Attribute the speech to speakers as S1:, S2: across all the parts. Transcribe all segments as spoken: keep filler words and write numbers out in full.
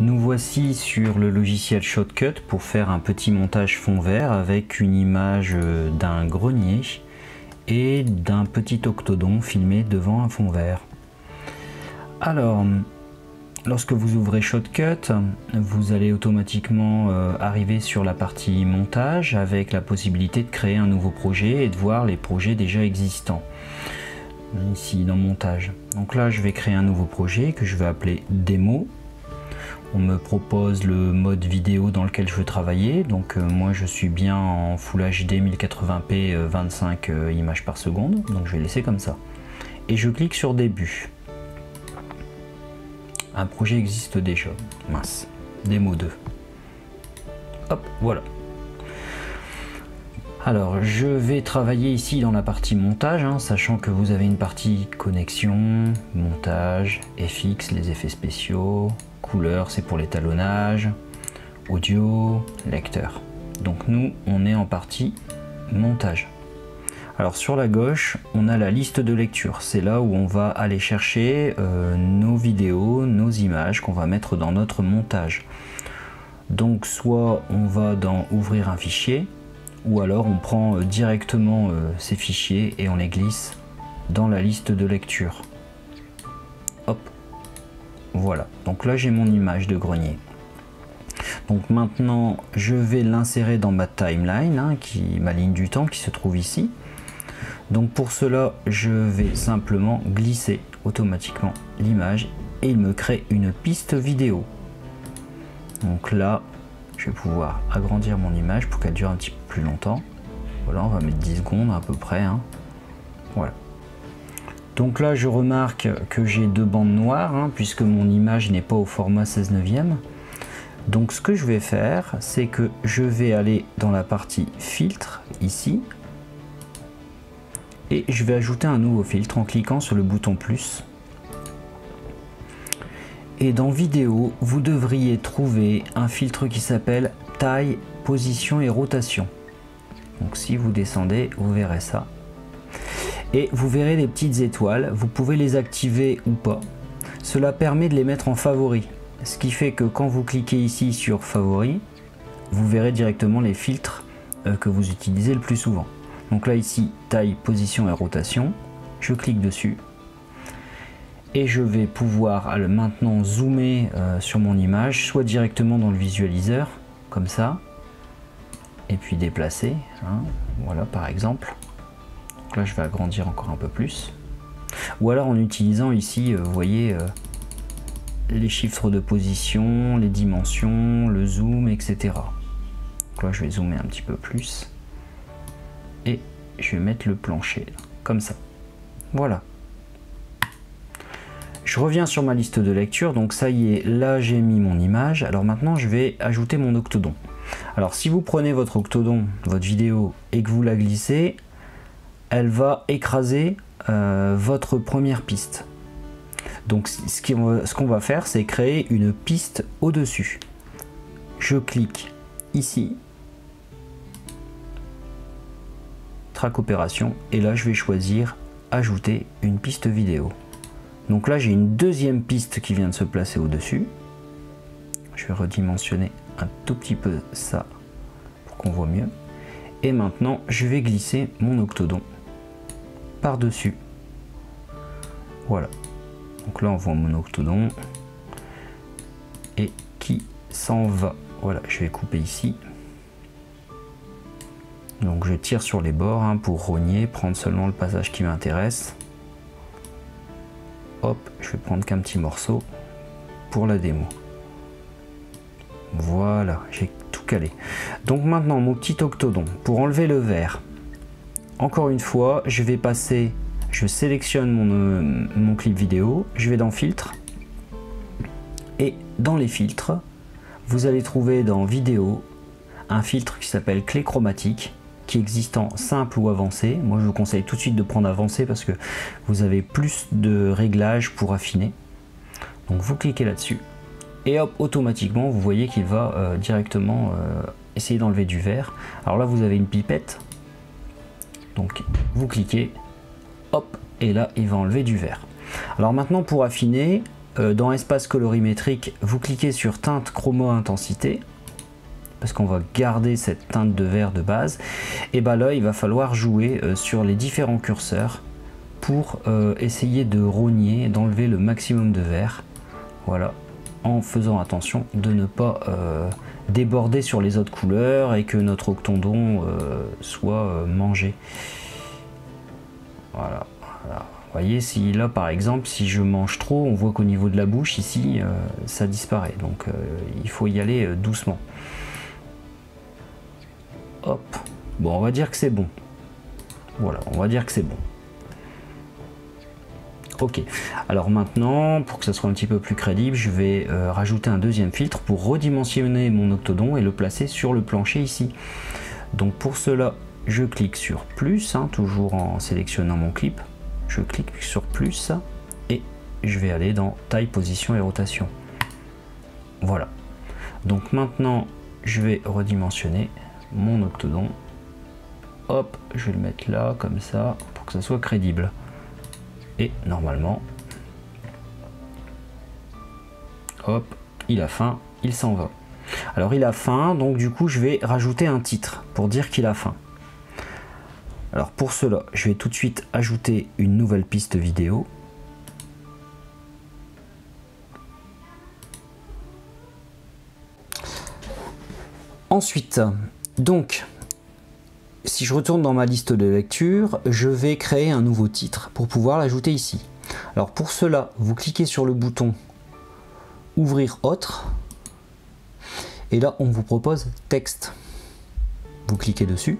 S1: Nous voici sur le logiciel Shotcut pour faire un petit montage fond vert avec une image d'un grenier et d'un petit octodon filmé devant un fond vert. Alors, lorsque vous ouvrez Shotcut, vous allez automatiquement euh, arriver sur la partie montage avec la possibilité de créer un nouveau projet et de voir les projets déjà existants. Ici dans montage. Donc là, je vais créer un nouveau projet que je vais appeler démo. On me propose le mode vidéo dans lequel je veux travailler. Donc euh, moi, je suis bien en Full H D mille quatre-vingts p euh, vingt-cinq euh, images par seconde. Donc je vais laisser comme ça. Et je clique sur début. Un projet existe déjà. Mince. Démo deux. Hop, voilà. Alors, je vais travailler ici dans la partie montage, hein, sachant que vous avez une partie connexion, montage, F X, les effets spéciaux, couleurs, c'est pour l'étalonnage, audio, lecteur. Donc nous, on est en partie montage. Alors sur la gauche, on a la liste de lecture. C'est là où on va aller chercher euh, nos vidéos, nos images qu'on va mettre dans notre montage. Donc soit on va dans ouvrir un fichier, ou alors on prend euh, directement euh, ces fichiers et on les glisse dans la liste de lecture. Hop, voilà. Donc là j'ai mon image de grenier. Donc maintenant je vais l'insérer dans ma timeline, hein, qui, ma ligne du temps qui se trouve ici. Donc pour cela, je vais simplement glisser automatiquement l'image et il me crée une piste vidéo. Donc là, je vais pouvoir agrandir mon image pour qu'elle dure un petit peu plus longtemps. Voilà, on va mettre dix secondes à peu près. Hein. Voilà. Donc là, je remarque que j'ai deux bandes noires, hein, puisque mon image n'est pas au format seize neuvième. Donc ce que je vais faire, c'est que je vais aller dans la partie filtre, ici. Et je vais ajouter un nouveau filtre en cliquant sur le bouton plus. Et dans vidéo, vous devriez trouver un filtre qui s'appelle taille, position et rotation. Donc si vous descendez, vous verrez ça. Et vous verrez les petites étoiles, vous pouvez les activer ou pas. Cela permet de les mettre en favori. Ce qui fait que quand vous cliquez ici sur favori, vous verrez directement les filtres que vous utilisez le plus souvent. Donc là ici, taille, position et rotation, je clique dessus et je vais pouvoir maintenant zoomer euh, sur mon image, soit directement dans le visualiseur, comme ça, et puis déplacer, hein, voilà par exemple. Donc là je vais agrandir encore un peu plus, ou alors en utilisant ici, euh, vous voyez, euh, les chiffres de position, les dimensions, le zoom, et cetera. Donc là je vais zoomer un petit peu plus. Et je vais mettre le plancher là, comme ça. Voilà. Je reviens sur ma liste de lecture. Donc ça y est, là j'ai mis mon image. Alors maintenant je vais ajouter mon octodon. Alors si vous prenez votre octodon, votre vidéo, et que vous la glissez, elle va écraser euh, votre première piste. Donc ce qu'on ce qu'on va faire, c'est créer une piste au-dessus. Je clique ici. Track opération et là je vais choisir ajouter une piste vidéo. Donc là j'ai une deuxième piste qui vient de se placer au dessus. Je vais redimensionner un tout petit peu ça pour qu'on voit mieux. Et maintenant je vais glisser mon octodon par dessus. Voilà, donc là on voit mon octodon et qui s'en va. Voilà, je vais couper ici. Donc je tire sur les bords, hein, pour rogner, prendre seulement le passage qui m'intéresse. Hop, je vais prendre qu'un petit morceau pour la démo. Voilà, j'ai tout calé. Donc maintenant mon petit octodon, pour enlever le vert, encore une fois, je vais passer, je sélectionne mon, euh, mon clip vidéo, je vais dans filtre, et dans les filtres, vous allez trouver dans vidéo un filtre qui s'appelle clé chromatique, qui existe en simple ou avancé. Moi je vous conseille tout de suite de prendre avancé parce que vous avez plus de réglages pour affiner. Donc vous cliquez là-dessus et hop, automatiquement vous voyez qu'il va euh, directement euh, essayer d'enlever du vert. Alors là vous avez une pipette, donc vous cliquez, hop, et là il va enlever du vert. Alors maintenant pour affiner, euh, dans espace colorimétrique, vous cliquez sur teinte chroma intensité, parce qu'on va garder cette teinte de vert de base, et bah là il va falloir jouer euh, sur les différents curseurs pour euh, essayer de rogner, d'enlever le maximum de vert, voilà, en faisant attention de ne pas euh, déborder sur les autres couleurs et que notre octodon euh, soit euh, mangé. Voilà, voilà. Vous voyez, si là par exemple, si je mange trop, on voit qu'au niveau de la bouche ici, euh, ça disparaît. Donc euh, il faut y aller euh, doucement. Hop. Bon, on va dire que c'est bon. Voilà, on va dire que c'est bon. Ok. Alors maintenant, pour que ça soit un petit peu plus crédible, je vais euh, rajouter un deuxième filtre pour redimensionner mon octodon et le placer sur le plancher ici. Donc pour cela, je clique sur plus, hein, toujours en sélectionnant mon clip. Je clique sur plus et je vais aller dans taille, position et rotation. Voilà. Donc maintenant, je vais redimensionner mon octodon. Hop, je vais le mettre là, comme ça, pour que ça soit crédible. Et normalement, hop, il a faim, il s'en va. Alors il a faim, donc du coup, je vais rajouter un titre pour dire qu'il a faim. Alors pour cela, je vais tout de suite ajouter une nouvelle piste vidéo. Ensuite, donc, si je retourne dans ma liste de lecture, je vais créer un nouveau titre pour pouvoir l'ajouter ici. Alors pour cela, vous cliquez sur le bouton Ouvrir autre. Et là, on vous propose texte. Vous cliquez dessus.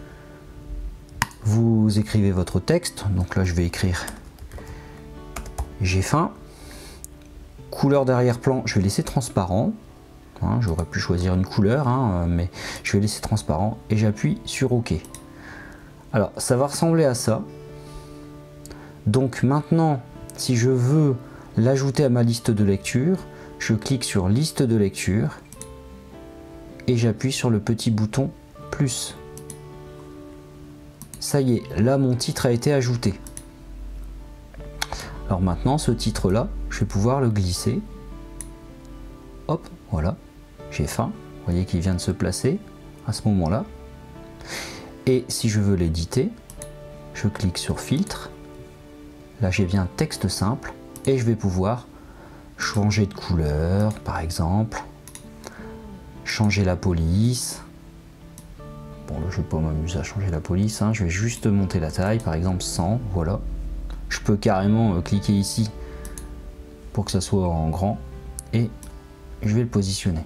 S1: Vous écrivez votre texte, donc là je vais écrire j'ai faim. Couleur d'arrière-plan, je vais laisser transparent. Hein, j'aurais pu choisir une couleur, hein, mais je vais laisser transparent et j'appuie sur OK. Alors ça va ressembler à ça. Donc maintenant, si je veux l'ajouter à ma liste de lecture, je clique sur liste de lecture et j'appuie sur le petit bouton plus. Ça y est, là mon titre a été ajouté. Alors maintenant, ce titre là, je vais pouvoir le glisser. Hop, voilà, j'ai faim. Vous voyez qu'il vient de se placer à ce moment là. Et si je veux l'éditer, je clique sur filtre. Là j'ai bien texte simple et je vais pouvoir changer de couleur par exemple, changer la police. Bon là je vais pas m'amuser à changer la police, hein. Je vais juste monter la taille, par exemple cent, voilà. Je peux carrément euh, cliquer ici pour que ça soit en grand et je vais le positionner.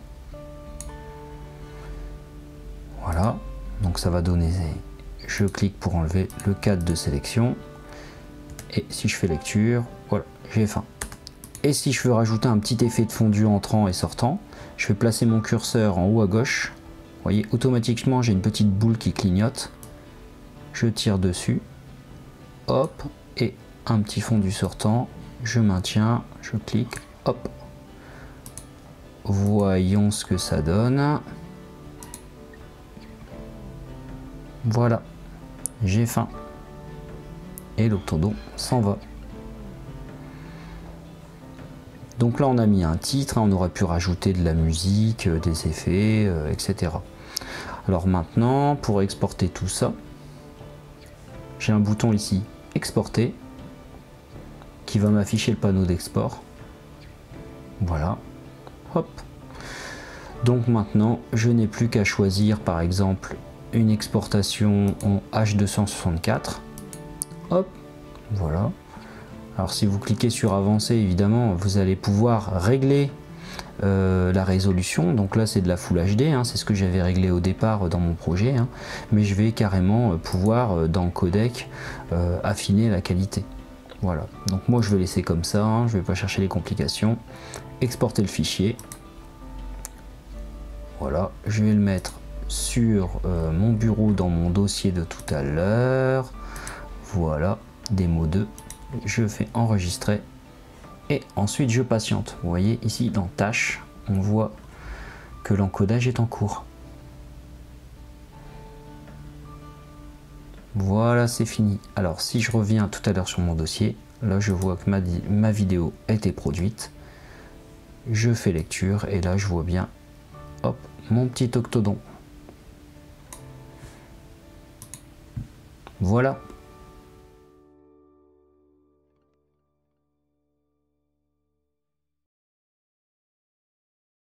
S1: Voilà, donc ça va donner, je clique pour enlever le cadre de sélection et si je fais lecture, voilà, j'ai faim. Et si je veux rajouter un petit effet de fondu entrant et sortant, je vais placer mon curseur en haut à gauche. Vous voyez, automatiquement, j'ai une petite boule qui clignote. Je tire dessus. Hop. Et un petit fondu sortant. Je maintiens. Je clique. Hop. Voyons ce que ça donne. Voilà. J'ai faim. Et l'octodon s'en va. Donc là on a mis un titre, on aurait pu rajouter de la musique, des effets, euh, et cetera. Alors maintenant, pour exporter tout ça, j'ai un bouton ici, exporter, qui va m'afficher le panneau d'export. Voilà, hop. Donc maintenant, je n'ai plus qu'à choisir par exemple une exportation en H deux cent soixante-quatre. Hop, voilà. Alors si vous cliquez sur avancer, évidemment, vous allez pouvoir régler euh, la résolution. Donc là c'est de la Full H D, hein, c'est ce que j'avais réglé au départ dans mon projet. Hein, mais je vais carrément pouvoir, dans le codec, euh, affiner la qualité. Voilà, donc moi je vais laisser comme ça, hein, je ne vais pas chercher les complications. Exporter le fichier. Voilà, je vais le mettre sur euh, mon bureau dans mon dossier de tout à l'heure. Voilà, démo deux. Je fais enregistrer et ensuite je patiente. Vous voyez ici dans tâches, on voit que l'encodage est en cours. Voilà, c'est fini. Alors si je reviens tout à l'heure sur mon dossier, Là, je vois que ma, ma vidéo a été produite. Je fais lecture et là, je vois bien, hop, mon petit octodon. Voilà.